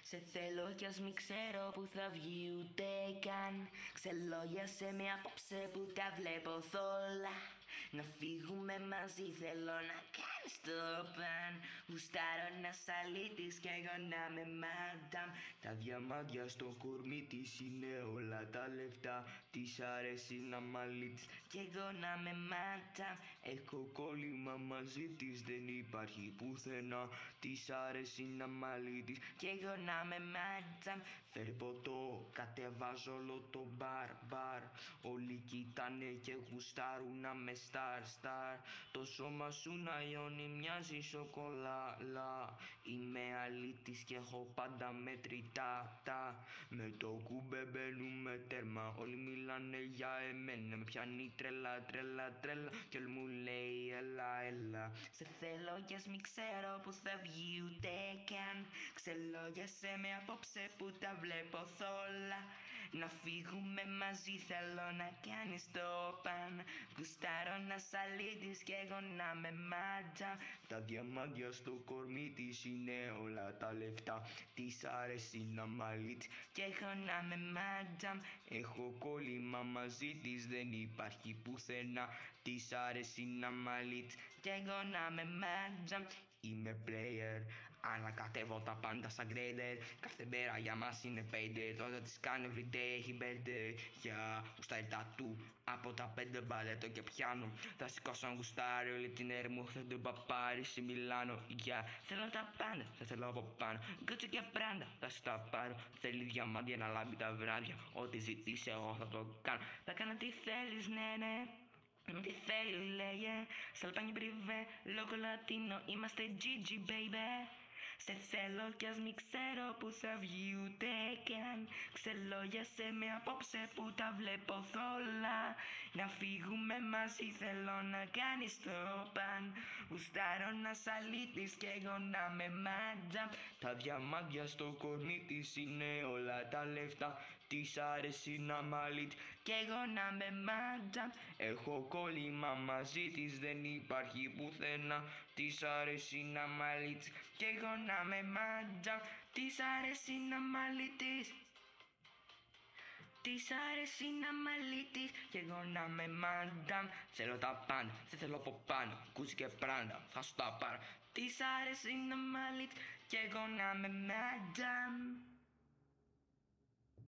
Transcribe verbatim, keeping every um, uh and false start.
Σε θέλω κι ας μη ξέρω που θα βγει ούτε καν. Ξελόγιασε με απόψε που τα βλέπω θόλα. Να φύγουμε μαζί θέλω να κάνεις το παν. Γουστάρω να σ' αλήτης κι εγώ να με μάνταμ. Τα διαμάντια στο κορμί της είναι όλα τα λεφτά. Της αρέσει να μαλίτς κι εγώ να με μάνταμ. Έχω κόλλημα μαζί της, δεν υπάρχει πουθενά. Της αρέσει να μαλίτης κι εγώ να με μάνταμ. Φέρε ποτό, κατεβάζω όλο το μπαρ, μπαρ. Όλοι κοιτάνε και γουστάρουν να με στάρ, στάρ. Το σώμα σου να λιώνει, μοιάζει σοκολάλα. Είμαι αλήτης και έχω πάντα μετρητά, τα. Με το κουμπέ μπαίνουμε τέρμα, όλοι μιλάνε για εμένα. Με πιάνει τρέλα, τρέλα, τρέλα κι όλοι μου λέει έλα, έλα. Σε θέλω κι ας μη ξέρω που θα βγει ούτε καν. Ξελόγιασε με απόψε που τα βλέπω θόλα. Να φύγουμε μαζί θέλω να κάνεις το παν. Γουστάρω να σ' αλήτης κι εγώ να με μάντζα. Τα διαμάντια στο κορμί της είναι όλα τα λεφτά. Της αρέσει να μαλίτς κι εγώ να με μάντζα. Έχω κόλλημα μαζί της, δεν υπάρχει πουθενά. Της αρέσει να μαλίτς κι εγώ να με μάντζα. Είμαι player, ανακατεύω τα πάντα σαν grader. Κάθε μέρα για μας είναι payday. Τότε της κάνω everyday, έχει birthday. Για γουστάρει τα του, από τα πέντε μπαλέτο και πιάνω. Θα σηκώσω αν γουστάρει όλη την έρμου. Θα τον παπάρει σε Μιλάνο, για θέλω τα πάντα, θα θέλω από πάνω. Γκούτσι και πράντα, θα σου τα πάρω. Θέλει διαμάντια να λάμπει τα βράδια. Ό,τι ζητήσει εγώ θα το κάνω. Θα κάνω τι θέλεις, ναι, ναι. Τι θέλει λέγε, σαλπάνι πριβέ, λόγο λατίνο, είμαστε τζι τζι baby. Σε θέλω κι ας μη ξέρω που θα βγει ούτε καν. Ξελόγιασε με απόψε που τα βλέπω θόλα. Να φύγουμε μαζί θέλω να κάνεις το παν. Γουστάρω να σ' αλήτης κι εγώ να με μάντζα. Τα διαμάντια στο κορμί της είναι όλα τα λεφτά. Της αρέσει να μαλίτς κι εγώ να με μάντζα. Έχω κόλλημα μαζί της, δεν υπάρχει πουθενά. Της αρέσει να μαλίτς κι εγώ να με μάντζα. Της αρέσει να μαλίτης, της αρέσει να μαλίτης κι εγώ να με μάνταμ. Θέλω τα πάντα, δεν θέλω από πάνω. Γκούτσι και πράντα, θα σου τα πάρω. Της αρέσει να μαλίτης κι εγώ να με μάνταμ.